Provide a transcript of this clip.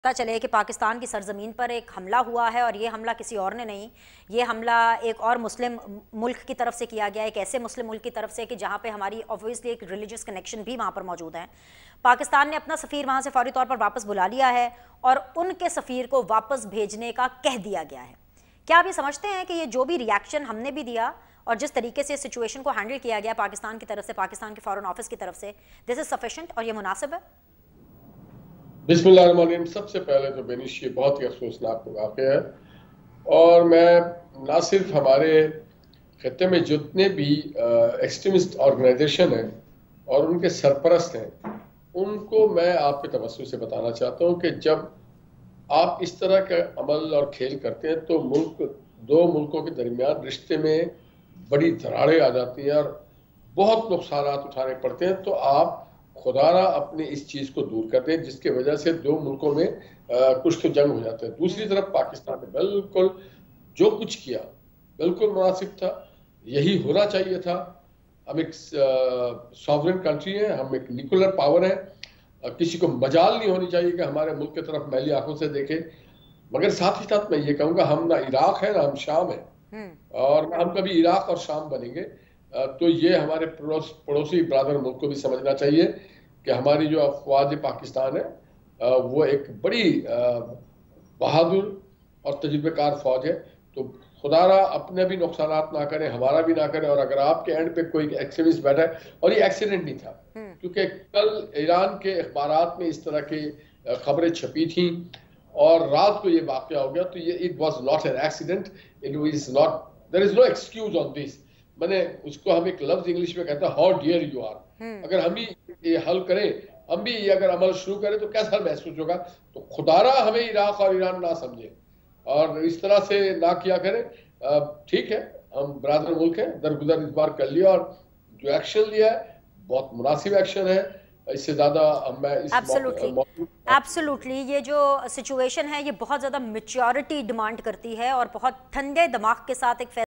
پتہ چلے کہ پاکستان کی سرزمین پر ایک حملہ ہوا ہے اور یہ حملہ کسی اور نے نہیں، یہ حملہ ایک اور مسلم ملک کی طرف سے کیا گیا ہے، ایک ایسے مسلم ملک کی طرف سے کہ جہاں پہ ہماری اوبویسلی ایک ریلیجس کنیکشن بھی وہاں پر موجود ہیں۔ پاکستان نے اپنا سفیر وہاں سے فوری طور پر واپس بلا لیا ہے اور ان کے سفیر کو واپس بھیجنے کا کہہ دیا گیا ہے۔ کیا آپ یہ سمجھتے ہیں کہ یہ جو بھی ریاکشن ہم نے بھی دیا اور جس طریقے سے سچویشن کو ہینڈل کیا گیا پاکستان کی طرف سے، پاکستان کے فارن آفس کی طرف سے، دس از سفیشینٹ اور یہ مناسب ہے؟ بسم اللہ الرحمن الرحیم۔ سب سے پہلے تو بینش یہ بہت ہی افسوسناک واقعہ ہے، اور میں نہ صرف ہمارے خطے میں جتنے بھی ایکسٹریمسٹ آرگنائزیشن ہیں اور ان کے سرپرست ہیں ان کو میں آپ کے توسط سے بتانا چاہتا ہوں کہ جب آپ اس طرح کا عمل اور کھیل کرتے ہیں تو دو ملکوں کے درمیان رشتے میں بڑی دراڑیں آ جاتی ہیں اور بہت نقصانات اٹھانے پڑتے ہیں۔ تو آپ خدا را اپنے اس چیز کو دور کر دیں جس کی وجہ سے دو ملکوں میں کچھ تو جنگ ہو جاتا ہے۔ دوسری طرف پاکستان نے بالکل جو کچھ کیا بالکل مناسب تھا، یہی ہونا چاہیے تھا۔ ہم ایک سوورن کنٹری ہیں، ہم ایک نیوکلیر پاور ہیں، کسی کو مجال نہیں ہونی چاہیے کہ ہمارے ملک کی طرف میلی آنکھوں سے دیکھے۔ مگر ساتھ ہی ساتھ میں یہ کہوں گا ہم نہ عراق ہے نہ ہم شام ہیں، اور نہ ہم کبھی عراق اور شام بنیں گے۔ تو یہ ہمارے پڑوسی برادر ملک کو بھی سمجھنا چاہیے کہ ہماری جو افواج پاکستان ہے وہ ایک بڑی بہادر اور تجربہ کار فوج ہے۔ تو خدا را اپنے بھی نقصانات نہ کرے، ہمارا بھی نہ کرے۔ اور اگر آپ کے اینڈ پہ کوئی ایکسٹریمسٹ بیٹھا ہے، اور یہ ایکسیڈنٹ نہیں تھا کیونکہ کل ایران کے اخبارات میں اس طرح کی خبریں چھپی تھیں اور رات کو یہ واقعہ ہو گیا، تو یہ it was not an accident, it was not, there is no excuse on this. میں نے اس کو ہم ایک لفظ انگلش میں کہتا ہے ہاؤ ڈیئر یو آر۔ اگر ہم ہی یہ حل کریں، ہم بھی یہ اگر عمل شروع کریں تو کیسا محسوس ہوگا؟ تو خدا را ہمیں عراق اور ایران نہ سمجھے اور اس طرح سے نہ کیا کریں۔ ٹھیک ہے، ہم برادر ملک ہیں، درگزر اس بار کر لیا اور جو ایکشن لیا ہے بہت مناسب ایکشن ہے۔ اس سے زیادہ میں اس ایبسولوٹلی یہ جو سچویشن ہے یہ بہت زیادہ میچیورٹی ڈیمانڈ کرتی ہے اور بہت ٹھنڈے دماغ کے ساتھ ایک